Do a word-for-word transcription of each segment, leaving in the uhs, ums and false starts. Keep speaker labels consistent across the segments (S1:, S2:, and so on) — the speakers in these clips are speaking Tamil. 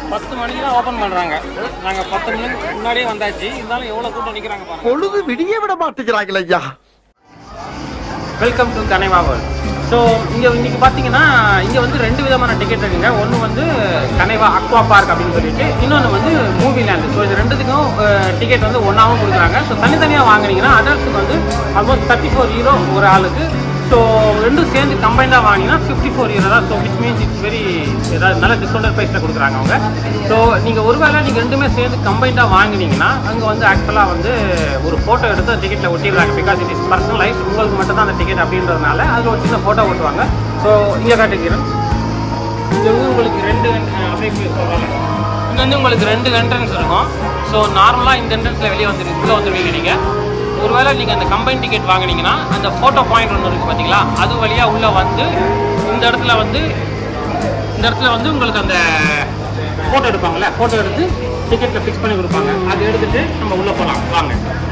S1: பத்து மணிக்கு தான் ஓப்பன் பண்ணுறாங்க. நாங்கள் பத்து மணிக்கு முன்னாடியே வந்தாச்சு. இருந்தாலும் எவ்வளோ கூட்டம் நிற்கிறாங்க பாருங்க.
S2: பொழுது விடிய விட மாட்டேங்கிறாங்களே ஐயா.
S1: வெல்கம் டு கனைவா வேர்ல்ட். ஸோ இங்கே இன்றைக்கி பார்த்தீங்கன்னா இங்கே வந்து ரெண்டு விதமான டிக்கெட் இருக்குங்க. ஒன்று வந்து கனைவா அக்வா பார்க் அப்படின்னு சொல்லிட்டு, இன்னொன்று வந்து மூவி லேண்டு. ஸோ இது ரெண்டுத்துக்கும் டிக்கெட் வந்து ஒன்றாவும் கொடுக்குறாங்க. ஸோ தனித்தனியாக வாங்கினீங்கன்னா அடல்ட்ஸுக்கு வந்து ஆல்மோஸ்ட் தேர்ட்டி ஃபோர் ஹீரோ ஒரு ஆளுக்கு. ஸோ ரெண்டும் சேர்ந்து கம்பைண்டாக வாங்கினீங்கன்னா ஃபிஃப்டி ஃபோர் ஹீரோ தான். So which means it's very ஏதாவது நல்ல டிஸ்கவுண்டட் ப்ரைஸில் கொடுக்குறாங்க அவங்க. ஸோ நீங்கள் ஒருவேளை நீங்கள் ரெண்டுமே சேர்ந்து கம்பைண்டாக வாங்கினீங்கன்னா அங்கே வந்து ஆக்சுவலாக வந்து ஒரு ஃபோட்டோ எடுத்து டிக்கெட்டில் ஒட்டிடுறாங்க. பிகாஸ் இட் இஸ் பர்சனலைஸ், உங்களுக்கு மட்டும் தான் அந்த டிக்கெட் அப்படின்றதுனால அதில் ஒரு சின்ன ஃபோட்டோ ஓட்டுவாங்க. ஸோ இங்கே காட்டுக்கிறேன். இது வந்து உங்களுக்கு ரெண்டு அப்படியே சொல்கிறாங்க. இங்கே வந்து உங்களுக்கு ரெண்டு என்ட்ரன்ஸ் இருக்கும். ஸோ நார்மலாக இந்த என்ட்ரன்ஸில் வெளியே வந்து உள்ளே வந்துடுவீங்க நீங்கள். ஒருவேளை நீங்கள் அந்த கம்பைன் டிக்கெட் வாங்கினீங்கன்னா அந்த ஃபோட்டோ பாயிண்ட் ஒன்று இருக்குது பார்த்தீங்களா, அது வழியாக உள்ளே வந்து இந்த இடத்துல வந்து இந்த இடத்துல வந்து உங்களுக்கு அந்த ஃபோட்டோ எடுப்பாங்கள்ல, ஃபோட்டோ எடுத்து டிக்கெட்டில் ஃபிக்ஸ் பண்ணி கொடுப்பாங்க. அது எடுத்துகிட்டு நம்ம உள்ளே போகலாம் வாங்க.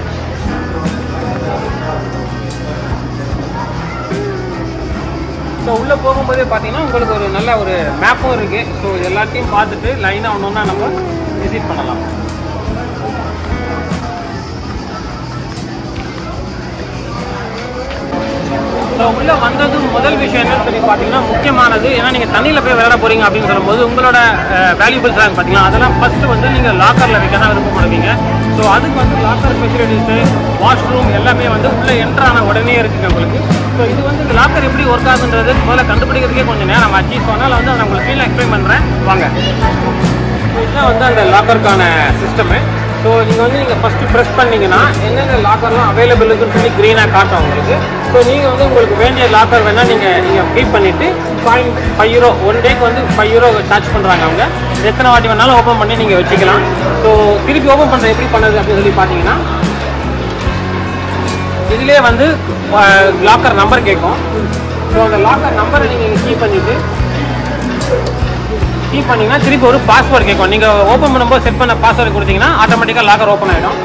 S1: ஸோ உள்ளே போகும்போதே பார்த்தீங்கன்னா உங்களுக்கு ஒரு நல்ல ஒரு மேப்பும் இருக்குது. ஸோ இது எல்லாத்தையும் பார்த்துட்டு லைனாக ஒன்று ஒன்றா நம்ம விசிட் பண்ணலாம். ஸோ உள்ளே வந்தது முதல் விஷயம் என்னன்னு சொல்லி பார்த்தீங்கன்னா முக்கியமானது, ஏன்னா நீங்கள் தண்ணியில் போய் விளையாட போகிறீங்க அப்படின்னு சொல்லும்போது உங்களோட வேல்யூபிள்ஸ் ஆகும் பார்த்தீங்களா, அதெல்லாம் ஃபஸ்ட்டு வந்து நீங்கள் லாக்கரில் வைக்க தான் விருப்பப்படுவீங்க. ஸோ அதுக்கு வந்து லாக்கர் ஃபெசிலிட்டிஸு, வாஷ்ரூம் எல்லாமே வந்து உள்ளே என்ட்ரான உடனே இருக்குங்க உங்களுக்கு. ஸோ இது வந்து இந்த லாக்கர் எப்படி ஒர்க் ஆகுன்றது முதல்ல கண்டுபிடிக்கிறதுக்கே கொஞ்சம் நேரம் ஆச்சு. ஸோ அதனால் வந்து நான் உங்களுக்கு ஃபீல் எக்ஸ்பிளைன் பண்ணுறேன் வாங்க. இதுதான் வந்து அந்த லாக்கருக்கான சிஸ்டமு. ஸோ நீங்கள் வந்து நீங்கள் ஃபஸ்ட்டு ப்ரெஸ் பண்ணிங்கன்னா என்னென்ன லாக்கர்லாம் அவைலபிள் இருக்குன்னு சொல்லி க்ரீனாக காட்டும் உங்களுக்கு. ஸோ நீங்கள் வந்து உங்களுக்கு வேண்டிய லாக்கர் வேணால் நீங்கள் நீங்கள் பே பண்ணிவிட்டு பாயிண்ட் ஃபைவ் யூரோ ஒன் டேக்கு வந்து ஃபைவ் யூரோ சார்ஜ் பண்ணுறாங்க அவங்க. எத்தனை வாட்டி வேணாலும் ஓப்பன் பண்ணி நீங்கள் வச்சுக்கலாம். ஸோ திருப்பி ஓப்பன் பண்ணுறது எப்படி பண்ணுறது அப்படின்னு சொல்லி பார்த்தீங்கன்னா இதிலே வந்து லாக்கர் நம்பர் கேட்கும். ஸோ அந்த லாக்கர் நம்பரை நீங்கள் கீ பண்ணிவிட்டு கீ பண்ணிங்கன்னா திருப்பி ஒரு பாஸ்வேர்டு கேட்கும். நீங்கள் ஓப்பன் பண்ணும்போது செட் பண்ண பாஸ்வேர்டு கொடுத்தீங்கன்னா ஆட்டோமேட்டிக்காக லாக்கர் ஓப்பன் ஆகிடும்.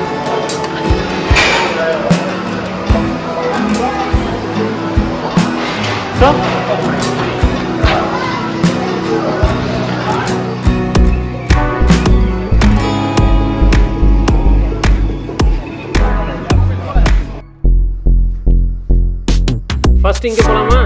S1: ஸோ ஃபர்ஸ்ட் இங்கே போகலாமா?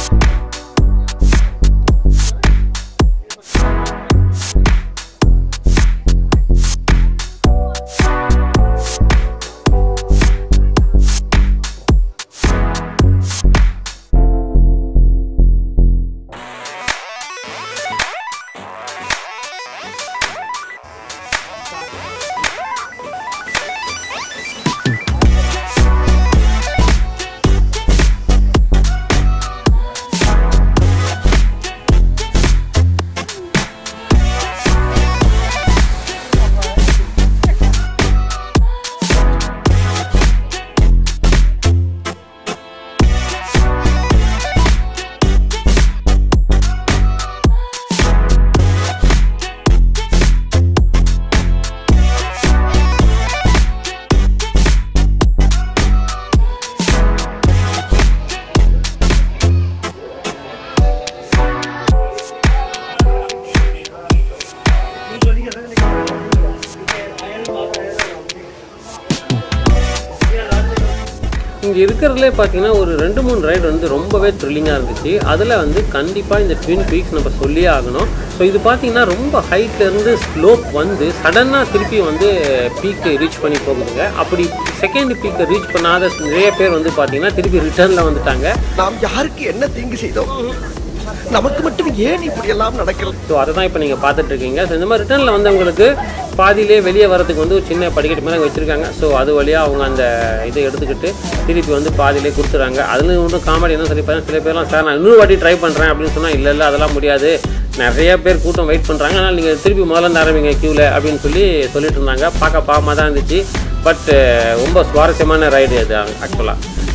S1: இங்கே இருக்கிறதுலே பார்த்தீங்கன்னா ஒரு ரெண்டு மூணு ரைடு வந்து ரொம்பவே த்ரில்லிங்காக இருந்துச்சு. அதில் வந்து கண்டிப்பாக இந்த ட்வின் பீக்ஸ் நம்ம சொல்லியே ஆகணும். ஸோ இது பார்த்தீங்கன்னா ரொம்ப ஹைட்லேருந்து ஸ்லோப் வந்து சடனாக திருப்பி வந்து பீக்கு ரீச் பண்ணி போகுதுங்க. அப்படி செகண்ட் பீக்கை ரீச் பண்ணாத நிறைய பேர் வந்து பார்த்தீங்கன்னா திருப்பி ரிட்டர்னில் வந்துட்டாங்க.
S2: நாம் யாருக்கு என்ன தீங்கு செய்தோம், நமக்கு மட்டும் ஏன் இப்படி எல்லாம் நடக்கிறது?
S1: ஸோ அதை தான் இப்போ நீங்கள் பார்த்துட்டு இருக்கீங்க. ஸோ இந்த மாதிரி ரிட்டர்னில் வந்தவங்களுக்கு பாதியிலே வெளியே வரதுக்கு வந்து ஒரு சின்ன படிக்கட்டு மேலே வச்சுருக்காங்க. ஸோ அது வழியாக அவங்க அந்த இதை எடுத்துக்கிட்டு திருப்பி வந்து பாதியிலே கொடுத்துறாங்க. அதில் ஒன்றும் காமெடி என்ன சொல்லி பாருங்க, சில பேர்லாம் சார் நான் இன்னொரு வாட்டி ட்ரை பண்ணுறேன் அப்படின்னு சொன்னால் இல்லை இல்லை அதெல்லாம் முடியாது, நிறைய பேர் கூட்டம் வெயிட் பண்ணுறாங்க, அதனால் நீங்கள் திருப்பி முதல்ல இருந்து ஆரம்பிங்க க்யூவில் அப்படின்னு சொல்லி சொல்லிட்டு இருந்தாங்க. பார்க்க பாவமாக தான் இருந்துச்சு. பட் ரொம்ப சுவாரஸ்யமான ரைடு அது ஆக்சுவலாக.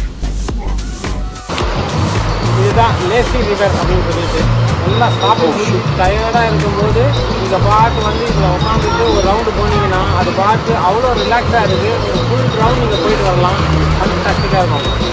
S1: இதுதான் லேசி ரிவர் அப்படின்னு சொல்லிட்டு நல்லா சாப்பிட்டு டயர்டாக இருக்கும்போது இந்த பாட்டு வந்து இதில் உட்காந்துட்டு ஒரு ரவுண்டு போனீங்கன்னா அது பாட்டு அவ்வளோ ரிலாக்ஸாக இருக்குது. ஒரு ஃபுல் ரவுண்ட் நீங்கள் போயிட்டு வரலாம், ஃபண்டாஸ்டிக்காக இருக்கும்.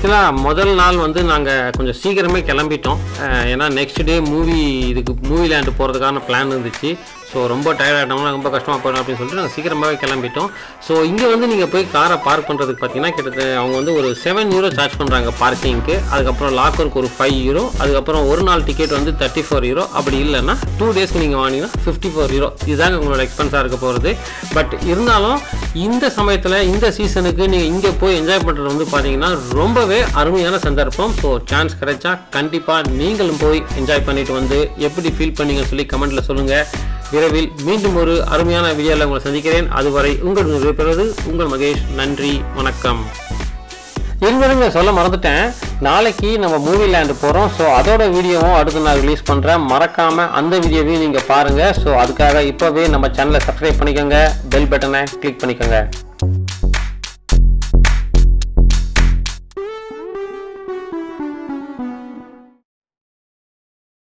S1: ஆக்சுவலாக முதல் நாள் வந்து நாங்கள் கொஞ்சம் சீக்கிரமே கிளம்பிட்டோம். ஏன்னா நெக்ஸ்ட் டே மூவி இதுக்கு மூவி லேண்டு போகிறதுக்கான பிளான் இருந்துச்சு. ஸோ ரொம்ப டயர்டாகிட்டோம்னா ரொம்ப கஷ்டமாக போயிடும் அப்படின்னு சொல்லிட்டு நாங்கள் சீக்கிரமாகவே கிளம்பிட்டோம். ஸோ இங்கே வந்து நீங்கள் போய் காரை பார்க் பண்ணுறதுக்கு பார்த்தீங்கன்னா கிட்டத்தட்ட அவங்க வந்து ஒரு செவன் யூரோ சார்ஜ் பண்ணுறாங்க பார்க்கிங்க்கு. அதுக்கப்புறம் லாக்கருக்கு ஒரு ஃபைவ் யூரோ, அதுக்கப்புறம் ஒரு நாள் டிக்கெட் வந்து தேர்ட்டி ஃபோர் யூரோ. அப்படி இல்லைன்னா டூ டேஸ்க்கு நீங்கள் வாங்கினீங்கன்னா ஃபிஃப்டி ஃபோர் யூரோ. இதுதாங்க உங்களோட எக்ஸ்பென்ஸாக இருக்க போகிறது. பட் இருந்தாலும் இந்த சமயத்தில் இந்த சீசனுக்கு நீங்கள் இங்கே போய் என்ஜாய் பண்ணுறது வந்து பார்த்தீங்கன்னா ரொம்பவே அருமையான சந்தர்ப்பம். ஸோ சான்ஸ் கிடைச்சா கண்டிப்பாக நீங்களும் போய் என்ஜாய் பண்ணிட்டு வந்து எப்படி ஃபீல் பண்ணீங்கன்னு சொல்லி கமெண்ட்டில் சொல்லுங்கள். விரைவில் மீண்டும் ஒரு அருமையான வீடியோவில் உங்களை சந்திக்கிறேன். அதுவரை உங்கள் விடைபெறுவது உங்கள் மகேஷ். நன்றி, வணக்கம். இருவருங்க சொல்ல மறந்துட்டேன், நாளைக்கு நம்ம மூவி லேண்டு போகிறோம். ஸோ அதோட வீடியோவும் அடுத்து நான் ரிலீஸ் பண்ணுறேன். மறக்காமல் அந்த வீடியோவையும் நீங்கள் பாருங்கள். ஸோ அதுக்காக இப்போவே நம்ம சேனலை சப்ஸ்கிரைப் பண்ணிக்கோங்க, பெல் பட்டனை கிளிக் பண்ணிக்கோங்க.